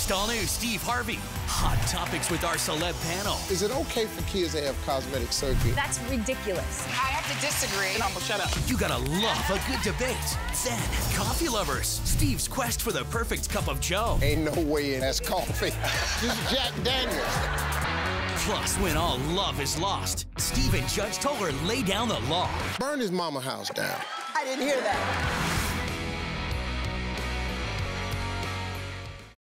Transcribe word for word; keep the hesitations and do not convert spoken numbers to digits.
Next, all new Steve Harvey. Hot topics with our celeb panel. Is it okay for kids to have cosmetic surgery? That's ridiculous. I have to disagree. I'm gonna shut up. You gotta love a good debate. Then, coffee lovers. Steve's quest for the perfect cup of joe. Ain't no way that's coffee. This is Jack Daniels. Plus, when all love is lost, Steve and Judge Toler lay down the law. Burn his mama house down. I didn't hear that.